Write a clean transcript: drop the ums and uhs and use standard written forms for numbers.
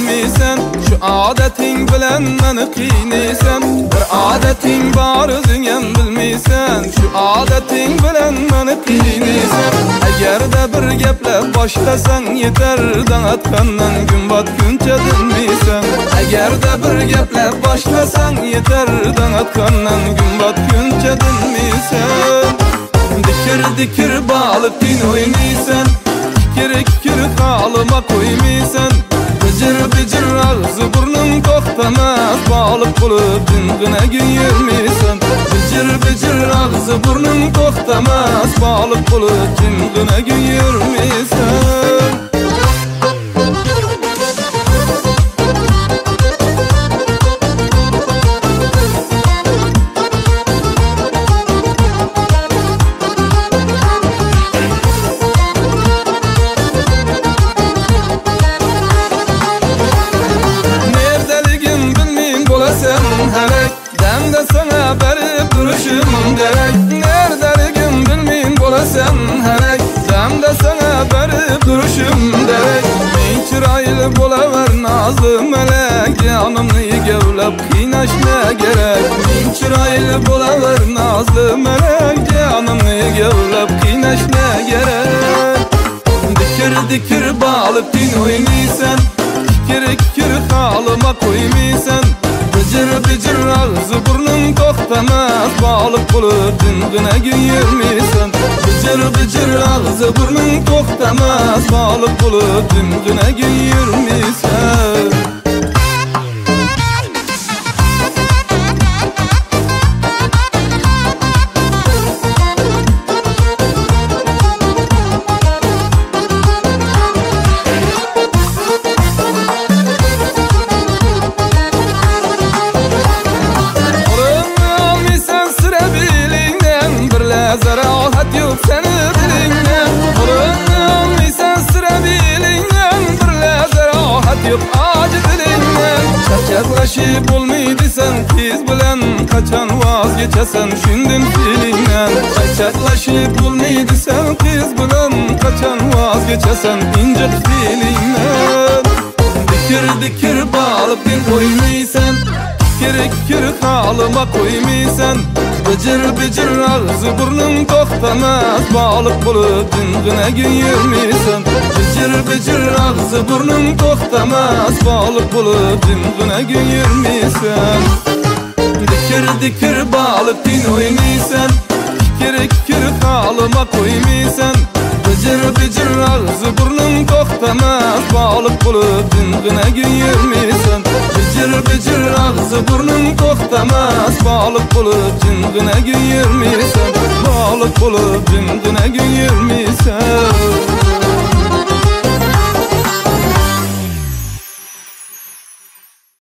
bilmiysen, şu adeting bilen meni qiynaysan. Bir adeting bor o'zing ham bilmiysan, şu adeting bilen meni qiynaysan. Agarda bir gaplab boshlasang yetar, da'atgandan kun botguncha dinmiysan. Agarda bir gaplab boshlasang yetar, da'atgandan kun botguncha dinmiysan. Dikir dikir bağlıp din oynaysan, kikir halıma koymaysan. Bıcır bıcır ağzı burnun toxtamaz, bağlıp bulup dingine gün yürmeysan. Bıcır bıcır ağzı burnun toxtamaz, bağlıp bulup dingine gün yürmeysan. Demde sana berip duruşum gerek. Neredeligim bilmeyin bolasam herek. Demde sana berip duruşum gerek. Min çıraylı bolaver nazlı melek. Canımni gevlep kıynaş ne gerek. Min çıraylı bolaver nazlı melek. Canımni gevlep kıynaş ne gerek. Dikir dikir bağlıp din oynaysan, kikir halıma koymaysan. Bıcır bıcır ağzı burnun toxtamaz, bağlıp bulup dingine gün yürmeysan. Bıcır bıcır ağzı burnun toxtamaz, bağlıp bulup dingine gün yürmeysan. Zarahat yok seni dilinden, Kur'an'ı anlıysan sıra bilinden. Bir zarahat yok acı dilinden. Çakaklaşıp olmaydıysan kız bilen, kaçan vazgeçesen şündün filinden. Çakaklaşıp olmaydıysan kız bilen, kaçan vazgeçesen incik filinden. Dikir dikir bağlıp din koymaysan, kikir halıma koymaysan. Bıcır bıcır ağzı burnun toxtamaz, bağlıp bulup dingine gün yürmeysan. Bıcır bıcır ağzı burnun toxtamaz, bağlıp bulup dingine gün yürmeysan. Dikir dikir bağlıp din oynaysan, kikir halıma koymaysan. Bıcır bıcır ağzı burnun toxtamaz, bağlıp bulup dingine gün yürmeysan. Bıcır bıcır ağzı burnun toxtamaz, bağlıp bulup dingine gün yürmeysan. Bağlıp bulup dingine gün yürmeysan.